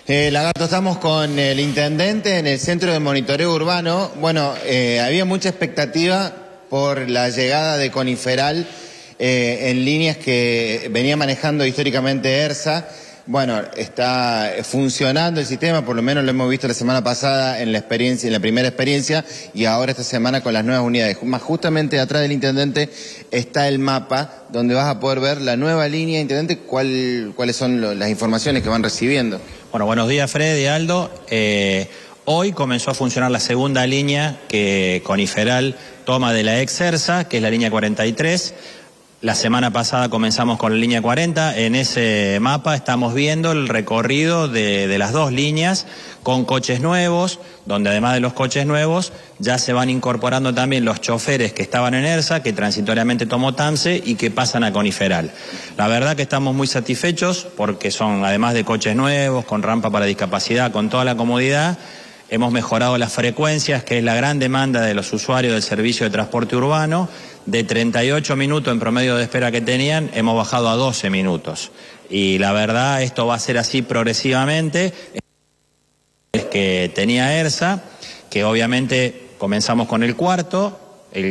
Lagarto, estamos con el intendente en el Centro de Monitoreo Urbano. Bueno, había mucha expectativa por la llegada de Coniferal en líneas que venía manejando históricamente ERSA. Bueno, está funcionando el sistema, por lo menos lo hemos visto la semana pasada en la primera experiencia, y ahora esta semana con las nuevas unidades. Más justamente atrás del intendente está el mapa donde vas a poder ver la nueva línea. Intendente, ¿cuáles son las informaciones que van recibiendo? Bueno, buenos días, Fred y Aldo. Hoy comenzó a funcionar la segunda línea que Coniferal toma de la ex ERSA, que es la línea 43. La semana pasada comenzamos con la línea 40. En ese mapa estamos viendo el recorrido de las dos líneas con coches nuevos, donde además de los coches nuevos ya se van incorporando también los choferes que estaban en ERSA, que transitoriamente tomó TAMSE y que pasan a Coniferal. La verdad que estamos muy satisfechos porque son, además de coches nuevos, con rampa para discapacidad, con toda la comodidad. Hemos mejorado las frecuencias, que es la gran demanda de los usuarios del servicio de transporte urbano. De 38 minutos en promedio de espera que tenían, hemos bajado a 12 minutos. Y la verdad, esto va a ser así progresivamente. Es que tenía ERSA, que obviamente comenzamos con el cuarto,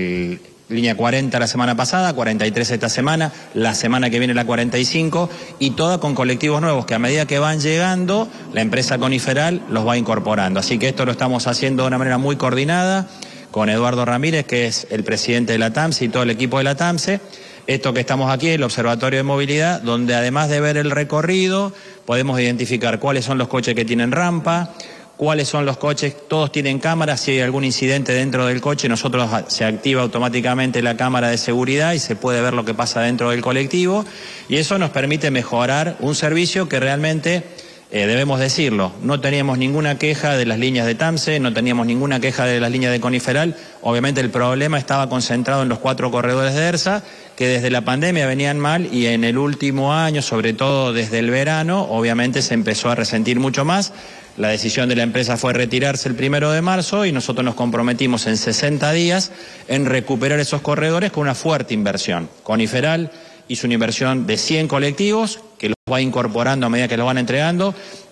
línea 40 la semana pasada, 43 esta semana, la semana que viene la 45, y toda con colectivos nuevos que a medida que van llegando, la empresa Coniferal los va incorporando. Así que esto lo estamos haciendo de una manera muy coordinada con Eduardo Ramírez, que es el presidente de la TAMSE, y todo el equipo de la TAMSE. Esto que estamos aquí es el Observatorio de Movilidad, donde además de ver el recorrido, podemos identificar cuáles son los coches que tienen rampa, cuáles son los coches, todos tienen cámaras. Si hay algún incidente dentro del coche, se activa automáticamente la cámara de seguridad y se puede ver lo que pasa dentro del colectivo, y eso nos permite mejorar un servicio que realmente, debemos decirlo, no teníamos ninguna queja de las líneas de TAMSE, no teníamos ninguna queja de las líneas de Coniferal. Obviamente el problema estaba concentrado en los 4 corredores de ERSA, que desde la pandemia venían mal, y en el último año, sobre todo desde el verano, obviamente se empezó a resentir mucho más. La decisión de la empresa fue retirarse el 1 de marzo y nosotros nos comprometimos en 60 días en recuperar esos corredores con una fuerte inversión. Coniferal hizo una inversión de 100 colectivos que los va incorporando a medida que los van entregando.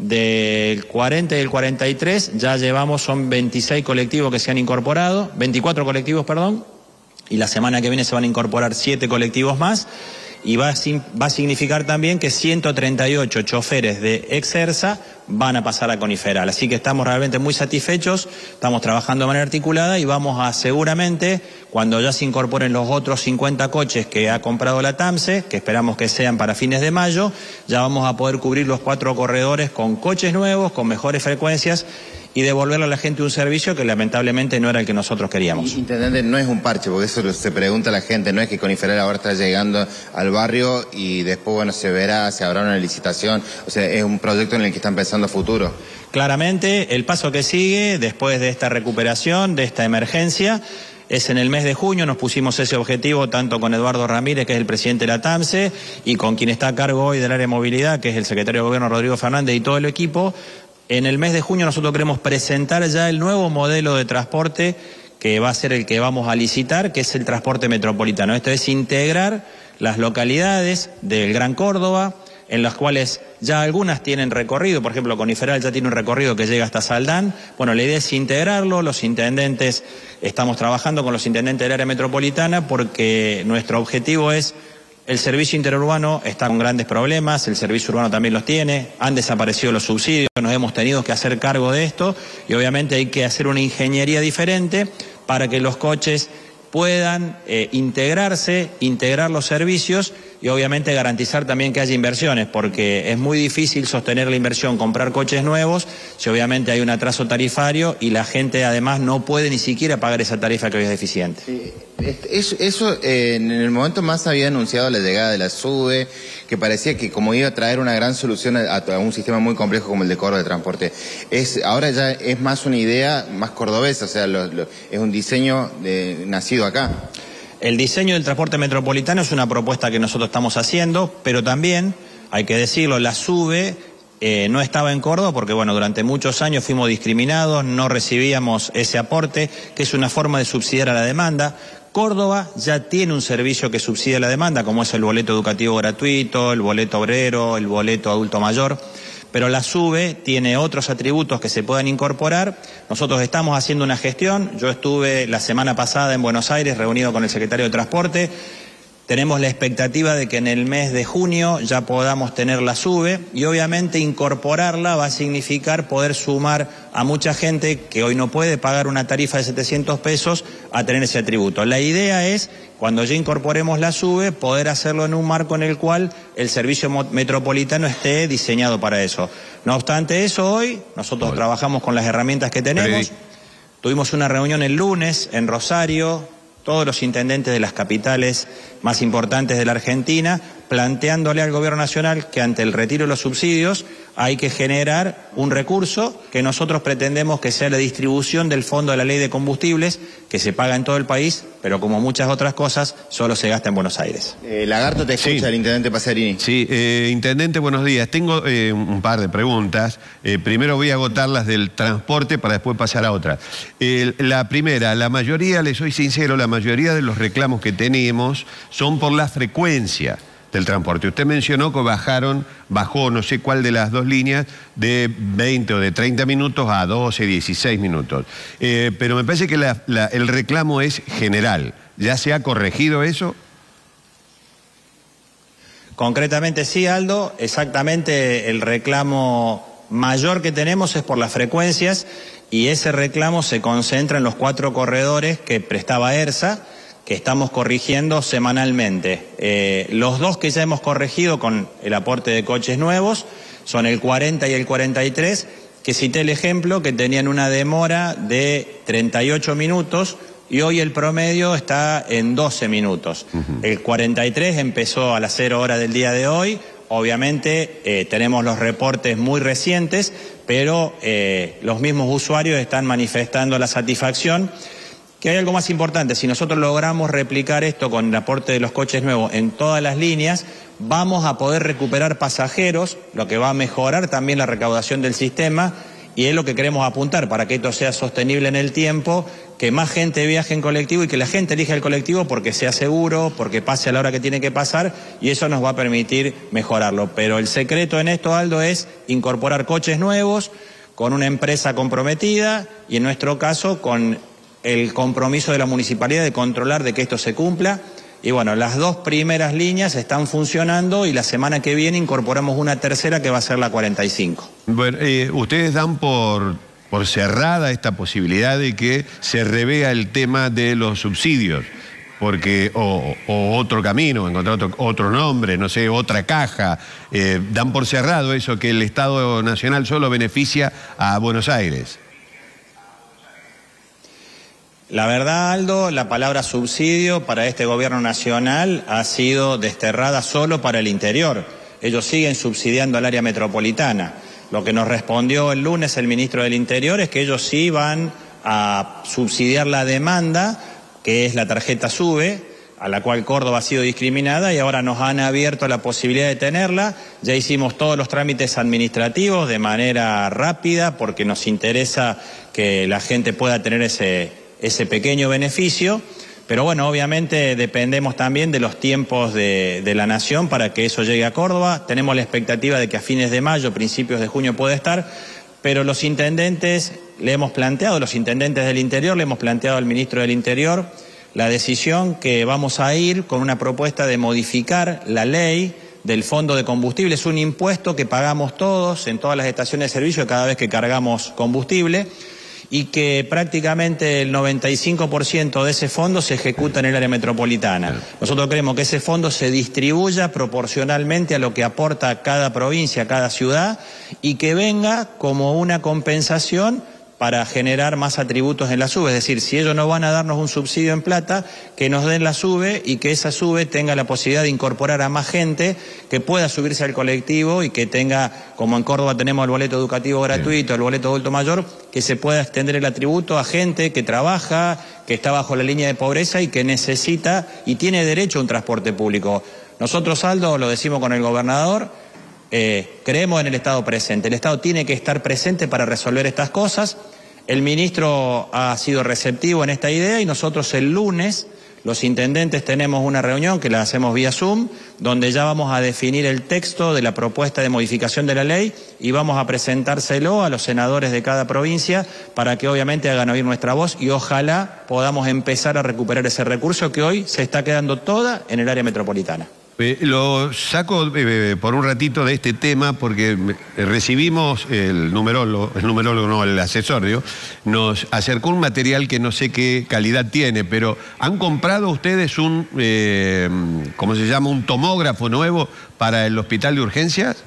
Del 40 y del 43 ya son 26 colectivos que se han incorporado, 24 colectivos, perdón, y la semana que viene se van a incorporar 7 colectivos más. Y va a significar también que 138 choferes de ex ERSA van a pasar a Coniferal. Así que estamos realmente muy satisfechos, estamos trabajando de manera articulada y vamos a seguramente, cuando ya se incorporen los otros 50 coches que ha comprado la TAMSE, que esperamos que sean para fines de mayo, ya vamos a poder cubrir los 4 corredores con coches nuevos, con mejores frecuencias, y devolverle a la gente un servicio que lamentablemente no era el que nosotros queríamos. Intendente, no es un parche, porque eso se pregunta la gente, no es que Coniferal ahora está llegando al barrio y después, bueno, se habrá una licitación, o sea, es un proyecto en el que están pensando a futuro. Claramente, el paso que sigue después de esta recuperación, de esta emergencia, es en el mes de junio. Nos pusimos ese objetivo tanto con Eduardo Ramírez, que es el presidente de la TAMSE, y con quien está a cargo hoy del área de movilidad, que es el secretario de Gobierno Rodrigo Fernández, y todo el equipo. En el mes de junio nosotros queremos presentar ya el nuevo modelo de transporte que va a ser el que vamos a licitar, que es el transporte metropolitano. Esto es integrar las localidades del Gran Córdoba, en las cuales ya algunas tienen recorrido. Por ejemplo, Coniferal ya tiene un recorrido que llega hasta Saldán. Bueno, la idea es integrarlo. Los intendentes, estamos trabajando con los intendentes del área metropolitana, porque nuestro objetivo es: el servicio interurbano está con grandes problemas, el servicio urbano también los tiene, han desaparecido los subsidios, nos hemos tenido que hacer cargo de esto, y obviamente hay que hacer una ingeniería diferente para que los coches puedan integrarse, integrar los servicios, y obviamente garantizar también que haya inversiones, porque es muy difícil sostener la inversión, comprar coches nuevos, si obviamente hay un atraso tarifario y la gente además no puede ni siquiera pagar esa tarifa que hoy es deficiente. Eso en el momento más había anunciado la llegada de la SUBE, que parecía que como iba a traer una gran solución a un sistema muy complejo como el de Córdoba de transporte. Ahora ya es más una idea más cordobesa, o sea, es un diseño nacido acá. El diseño del transporte metropolitano es una propuesta que nosotros estamos haciendo, pero también, hay que decirlo, la SUBE no estaba en Córdoba porque, bueno, durante muchos años fuimos discriminados, no recibíamos ese aporte, que es una forma de subsidiar a la demanda. Córdoba ya tiene un servicio que subsidia la demanda, como es el boleto educativo gratuito, el boleto obrero, el boleto adulto mayor. pero la SUBE tiene otros atributos que se pueden incorporar. Nosotros estamos haciendo una gestión. Yo estuve la semana pasada en Buenos Aires reunido con el secretario de Transporte. Tenemos la expectativa de que en el mes de junio ya podamos tener la SUBE y obviamente incorporarla va a significar poder sumar a mucha gente que hoy no puede pagar una tarifa de 700 pesos a tener ese atributo. La idea es, cuando ya incorporemos la SUBE, poder hacerlo en un marco en el cual el servicio metropolitano esté diseñado para eso. No obstante eso, hoy nosotros trabajamos con las herramientas que tenemos. Tuvimos una reunión el lunes en Rosario, todos los intendentes de las capitales más importantes de la Argentina, planteándole al Gobierno Nacional que ante el retiro de los subsidios hay que generar un recurso que nosotros pretendemos que sea la distribución del Fondo de la Ley de Combustibles, que se paga en todo el país, pero como muchas otras cosas, solo se gasta en Buenos Aires. Lagarto, te escucha el intendente Pasarini. Sí, intendente, buenos días. Tengo un par de preguntas. Primero voy a agotar las del transporte para después pasar a otra. La primera, la mayoría, le soy sincero, la mayoría de los reclamos que tenemos son por la frecuencia del transporte. Usted mencionó que bajó no sé cuál de las dos líneas de 20 o de 30 minutos a 12, 16 minutos. Pero me parece que el reclamo es general. ¿Ya se ha corregido eso? Concretamente sí, Aldo. Exactamente el reclamo mayor que tenemos es por las frecuencias y ese reclamo se concentra en los 4 corredores que prestaba ERSA, que estamos corrigiendo semanalmente. Los 2 que ya hemos corregido con el aporte de coches nuevos son el 40 y el 43, que cité el ejemplo, que tenían una demora de 38 minutos y hoy el promedio está en 12 minutos. El 43 empezó a las 0 horas del día de hoy. Obviamente tenemos los reportes muy recientes, pero los mismos usuarios están manifestando la satisfacción. Que hay algo más importante, si nosotros logramos replicar esto con el aporte de los coches nuevos en todas las líneas, vamos a poder recuperar pasajeros, lo que va a mejorar también la recaudación del sistema, y es lo que queremos apuntar para que esto sea sostenible en el tiempo, que más gente viaje en colectivo y que la gente elija el colectivo porque sea seguro, porque pase a la hora que tiene que pasar, y eso nos va a permitir mejorarlo. Pero el secreto en esto, Aldo, es incorporar coches nuevos con una empresa comprometida y en nuestro caso con el compromiso de la municipalidad de controlar de que esto se cumpla. Y bueno, las 2 primeras líneas están funcionando y la semana que viene incorporamos una tercera que va a ser la 45. Bueno, ustedes dan por cerrada esta posibilidad de que se revea el tema de los subsidios, porque o otro camino, encontrar otro nombre, no sé, otra caja. Dan por cerrado eso, que el Estado Nacional solo beneficia a Buenos Aires. La verdad, Aldo, la palabra subsidio para este gobierno nacional ha sido desterrada solo para el interior. Ellos siguen subsidiando al área metropolitana. Lo que nos respondió el lunes el ministro del Interior es que ellos sí van a subsidiar la demanda, que es la tarjeta SUBE, a la cual Córdoba ha sido discriminada y ahora nos han abierto la posibilidad de tenerla. Ya hicimos todos los trámites administrativos de manera rápida porque nos interesa que la gente pueda tener ese pequeño beneficio, pero bueno, obviamente dependemos también de los tiempos de la Nación para que eso llegue a Córdoba. Tenemos la expectativa de que a fines de mayo, principios de junio puede estar, pero los intendentes los intendentes del interior le hemos planteado al ministro del Interior la decisión que vamos a ir con una propuesta de modificar la ley del Fondo de Combustible. Es un impuesto que pagamos todos en todas las estaciones de servicio cada vez que cargamos combustible, y que prácticamente el 95% de ese fondo se ejecuta en el área metropolitana. Nosotros queremos que ese fondo se distribuya proporcionalmente a lo que aporta cada provincia, cada ciudad, y que venga como una compensación para generar más atributos en la SUBE. Es decir, si ellos no van a darnos un subsidio en plata, que nos den la SUBE y que esa SUBE tenga la posibilidad de incorporar a más gente que pueda subirse al colectivo y que tenga, como en Córdoba tenemos el boleto educativo gratuito, el boleto adulto mayor, que se pueda extender el atributo a gente que trabaja, que está bajo la línea de pobreza y que necesita y tiene derecho a un transporte público. Nosotros, Aldo, lo decimos con el gobernador, creemos en el Estado presente. El Estado tiene que estar presente para resolver estas cosas. El ministro ha sido receptivo en esta idea y nosotros el lunes los intendentes tenemos una reunión que la hacemos vía Zoom, donde ya vamos a definir el texto de la propuesta de modificación de la ley y vamos a presentárselo a los senadores de cada provincia para que obviamente hagan oír nuestra voz y ojalá podamos empezar a recuperar ese recurso que hoy se está quedando toda en el área metropolitana. Lo saco por un ratito de este tema porque recibimos el asesor, digo, nos acercó un material que no sé qué calidad tiene, pero ¿han comprado ustedes un, ¿cómo se llama?, un tomógrafo nuevo para el hospital de urgencias?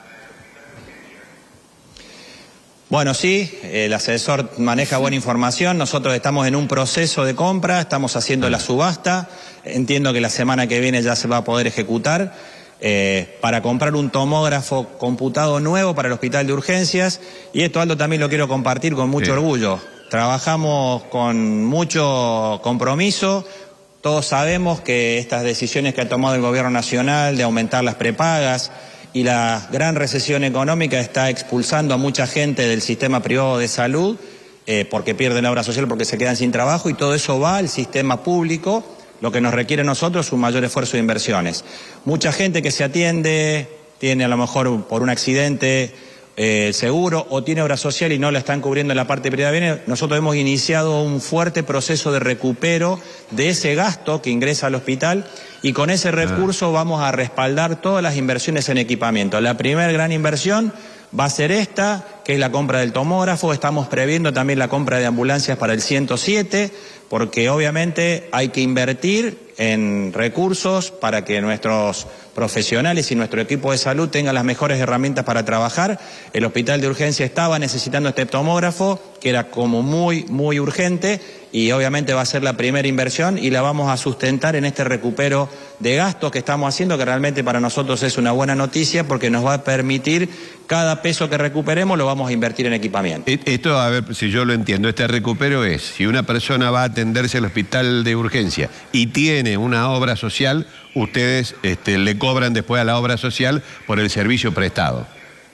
Bueno, sí, el asesor maneja buena información, nosotros estamos en un proceso de compra, estamos haciendo la subasta, entiendo que la semana que viene ya se va a poder ejecutar, para comprar un tomógrafo computado nuevo para el hospital de urgencias, y esto, Aldo, también lo quiero compartir con mucho orgullo. Trabajamos con mucho compromiso, todos sabemos que estas decisiones que ha tomado el gobierno nacional de aumentar las prepagas, y la gran recesión económica está expulsando a mucha gente del sistema privado de salud porque pierden la obra social, porque se quedan sin trabajo, y todo eso va al sistema público, lo que nos requiere a nosotros es un mayor esfuerzo de inversiones. Mucha gente que se atiende tiene a lo mejor por un accidente seguro o tiene obra social y no la están cubriendo en la parte privada. Nosotros hemos iniciado un fuerte proceso de recupero de ese gasto que ingresa al hospital y con ese recurso vamos a respaldar todas las inversiones en equipamiento. La primera gran inversión va a ser esta, que es la compra del tomógrafo. Estamos previendo también la compra de ambulancias para el 107, porque obviamente hay que invertir en recursos para que nuestros profesionales y nuestro equipo de salud tengan las mejores herramientas para trabajar. El hospital de urgencia estaba necesitando este tomógrafo, que era como muy urgente, y obviamente va a ser la primera inversión y la vamos a sustentar en este recupero de gastos que estamos haciendo, que realmente para nosotros es una buena noticia porque nos va a permitir, cada peso que recuperemos lo vamos a invertir en equipamiento. Esto, a ver si yo lo entiendo, este recupero es, si una persona va a atenderse al hospital de urgencia y tiene una obra social, ustedes le cobran después a la obra social por el servicio prestado.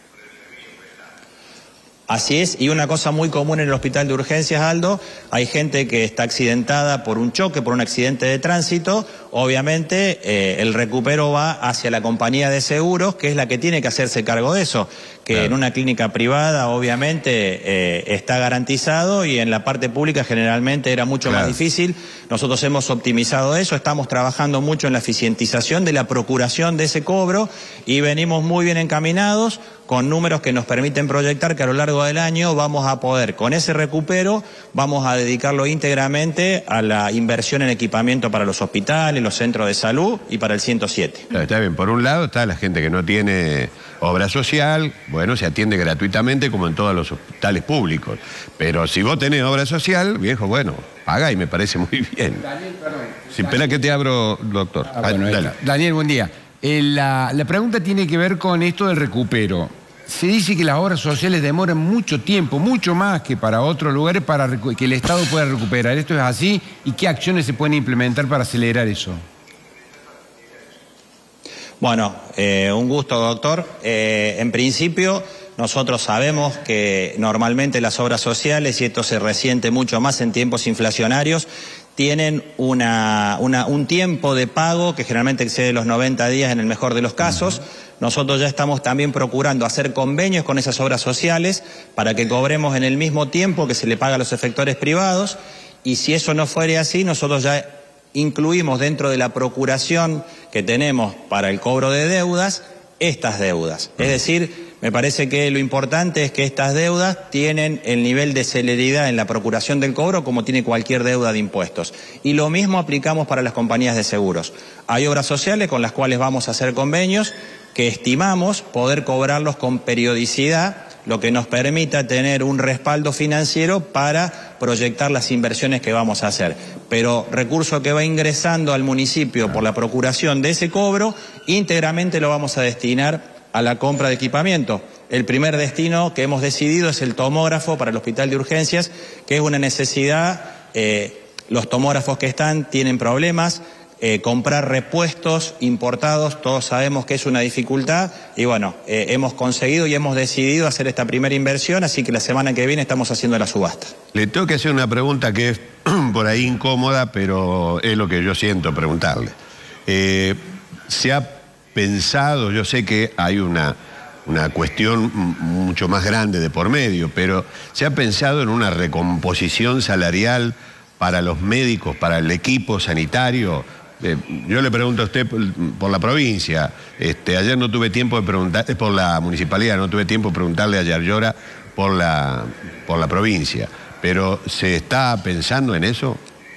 Así es, y una cosa muy común en el hospital de urgencias, Aldo, hay gente que está accidentada por un choque, por un accidente de tránsito, obviamente el recupero va hacia la compañía de seguros, que es la que tiene que hacerse cargo de eso, que claro, en una clínica privada obviamente está garantizado y en la parte pública generalmente era mucho más difícil. Nosotros hemos optimizado eso, estamos trabajando mucho en la eficientización de la procuración de ese cobro y venimos muy bien encaminados, con números que nos permiten proyectar que a lo largo del año vamos a poder, con ese recupero, vamos a dedicarlo íntegramente a la inversión en equipamiento para los hospitales, los centros de salud y para el 107. Claro, está bien, por un lado está la gente que no tiene obra social, bueno, se atiende gratuitamente como en todos los hospitales públicos, pero si vos tenés obra social, viejo, bueno, paga y me parece muy bien. Daniel, perdón. Sin pena que te abro, doctor. Bueno, Daniel, buen día. La pregunta tiene que ver con esto del recupero. Se dice que las obras sociales demoran mucho tiempo, mucho más que para otros lugares, para que el Estado pueda recuperar. ¿Esto es así? ¿Y qué acciones se pueden implementar para acelerar eso? Bueno, un gusto, doctor. En principio, nosotros sabemos que normalmente las obras sociales, y esto se resiente mucho más en tiempos inflacionarios, tienen un tiempo de pago que generalmente excede los 90 días en el mejor de los casos. Nosotros ya estamos también procurando hacer convenios con esas obras sociales para que cobremos en el mismo tiempo que se le paga a los efectores privados, y si eso no fuera así, nosotros ya incluimos dentro de la procuración que tenemos para el cobro de deudas, estas deudas. Es decir, me parece que lo importante es que estas deudas tienen el nivel de celeridad en la procuración del cobro como tiene cualquier deuda de impuestos. Y lo mismo aplicamos para las compañías de seguros. Hay obras sociales con las cuales vamos a hacer convenios que estimamos poder cobrarlos con periodicidad, lo que nos permita tener un respaldo financiero para proyectar las inversiones que vamos a hacer. Pero recurso que va ingresando al municipio por la procuración de ese cobro, íntegramente lo vamos a destinar a la compra de equipamiento. El primer destino que hemos decidido es el tomógrafo para el hospital de urgencias, que es una necesidad. Los tomógrafos que están tienen problemas. comprar repuestos importados, todos sabemos que es una dificultad y bueno, hemos conseguido y hemos decidido hacer esta primera inversión, así que la semana que viene estamos haciendo la subasta. Le tengo que hacer una pregunta que es por ahí incómoda, pero es lo que yo siento preguntarle. ¿Se ha pensado, yo sé que hay una cuestión mucho más grande de por medio, pero ¿se ha pensado en una recomposición salarial para los médicos, para el equipo sanitario? Yo le pregunto a usted por la provincia. Ayer no tuve tiempo de preguntar, por la municipalidad, no tuve tiempo de preguntarle a Yarlora por la provincia. Pero ¿se está pensando en eso?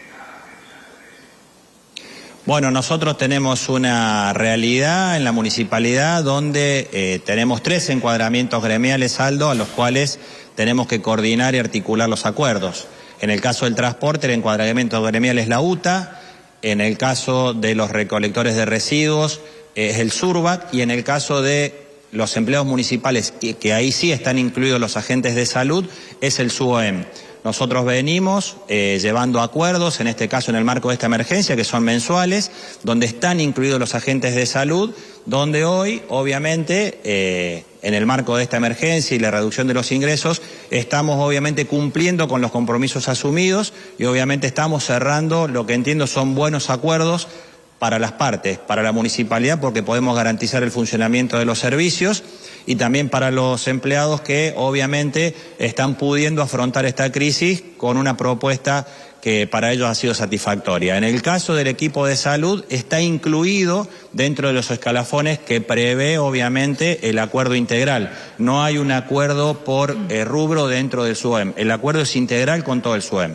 Bueno, nosotros tenemos una realidad en la municipalidad donde tenemos 3 encuadramientos gremiales, Aldo, a los cuales tenemos que coordinar y articular los acuerdos. En el caso del transporte, el encuadramiento gremial es la UTA. En el caso de los recolectores de residuos es el SURBAC, y en el caso de los empleados municipales, que ahí sí están incluidos los agentes de salud, es el SUOEM. Nosotros venimos llevando acuerdos, en este caso en el marco de esta emergencia, que son mensuales, donde están incluidos los agentes de salud, donde hoy, obviamente, en el marco de esta emergencia y la reducción de los ingresos, estamos obviamente cumpliendo con los compromisos asumidos y obviamente estamos cerrando lo que entiendo son buenos acuerdos para las partes, para la municipalidad, porque podemos garantizar el funcionamiento de los servicios, y también para los empleados que obviamente están pudiendo afrontar esta crisis con una propuesta que para ellos ha sido satisfactoria. En el caso del equipo de salud está incluido dentro de los escalafones que prevé obviamente el acuerdo integral. No hay un acuerdo por rubro dentro del SUEM, el acuerdo es integral con todo el SUEM.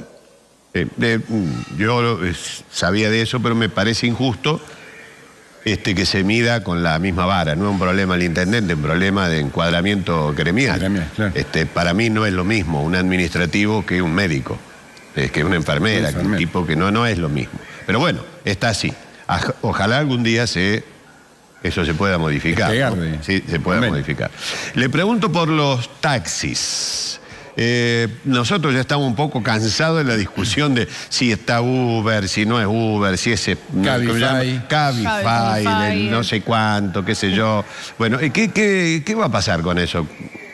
Yo sabía de eso, pero me parece injusto que se mida con la misma vara. No es un problema del intendente, es un problema de encuadramiento gremial. Claro. Para mí no es lo mismo un administrativo que un médico, que una enfermera, que un tipo que no es lo mismo. Pero bueno, está así. Ojalá algún día eso se pueda modificar, ¿no? Sí, se pueda modificar. Le pregunto por los taxis. Nosotros ya estamos un poco cansados de la discusión de si está Uber, si no es Uber, si es Cabify, no sé cuánto, qué sé yo. Bueno, ¿qué va a pasar con eso?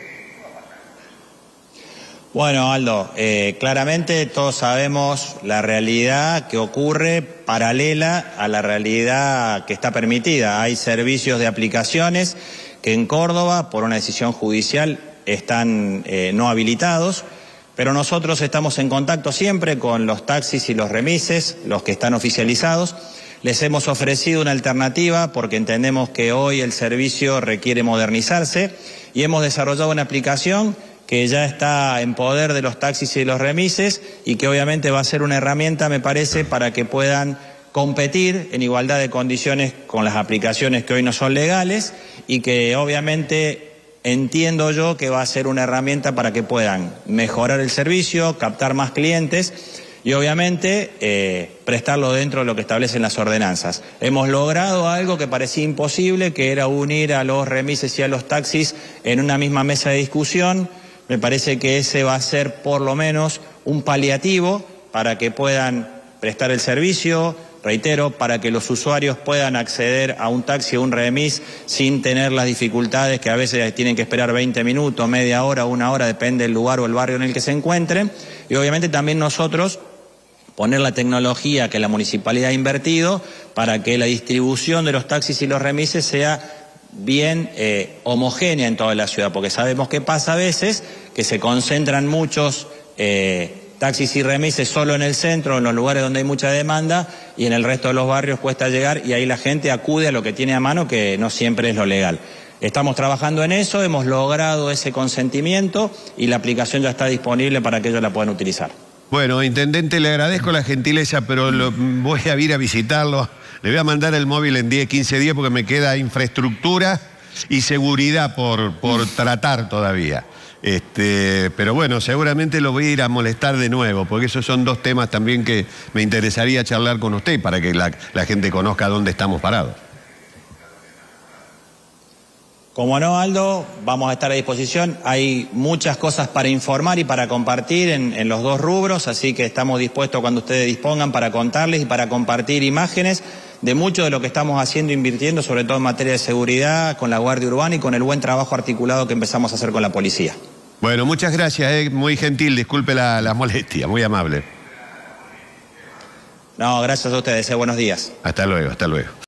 Bueno, Aldo, claramente todos sabemos la realidad que ocurre paralela a la realidad que está permitida. Hay servicios de aplicaciones que en Córdoba, por una decisión judicial, están no habilitados, pero nosotros estamos en contacto siempre con los taxis y los remises, los que están oficializados. Les hemos ofrecido una alternativa porque entendemos que hoy el servicio requiere modernizarse y hemos desarrollado una aplicación que ya está en poder de los taxis y de los remises y que obviamente va a ser una herramienta, me parece, para que puedan competir en igualdad de condiciones con las aplicaciones que hoy no son legales y que obviamente entiendo yo que va a ser una herramienta para que puedan mejorar el servicio, captar más clientes y obviamente prestarlo dentro de lo que establecen las ordenanzas. Hemos logrado algo que parecía imposible, que era unir a los remises y a los taxis en una misma mesa de discusión. Me parece que ese va a ser por lo menos un paliativo para que puedan prestar el servicio, reitero, para que los usuarios puedan acceder a un taxi o un remis sin tener las dificultades que a veces tienen que esperar 20 minutos, media hora, una hora, depende del lugar o el barrio en el que se encuentren. Y obviamente también nosotros poner la tecnología que la municipalidad ha invertido para que la distribución de los taxis y los remises sea bien homogénea en toda la ciudad, porque sabemos que pasa a veces que se concentran muchos taxis y remises solo en el centro, en los lugares donde hay mucha demanda, y en el resto de los barrios cuesta llegar, y ahí la gente acude a lo que tiene a mano, que no siempre es lo legal. Estamos trabajando en eso, hemos logrado ese consentimiento y la aplicación ya está disponible para que ellos la puedan utilizar. Bueno, intendente, le agradezco la gentileza, pero voy a ir a visitarlo. Le voy a mandar el móvil en 10, 15 días porque me queda infraestructura y seguridad por tratar todavía. Pero bueno, seguramente lo voy a ir a molestar de nuevo, porque esos son dos temas también que me interesaría charlar con usted para que la gente conozca dónde estamos parados. Como no, Aldo, vamos a estar a disposición. Hay muchas cosas para informar y para compartir en los dos rubros, así que estamos dispuestos cuando ustedes dispongan para contarles y para compartir imágenes de mucho de lo que estamos haciendo e invirtiendo, sobre todo en materia de seguridad, con la Guardia Urbana y con el buen trabajo articulado que empezamos a hacer con la policía. Bueno, muchas gracias, muy gentil, disculpe la molestia, muy amable. No, gracias a ustedes, buenos días. Hasta luego, hasta luego.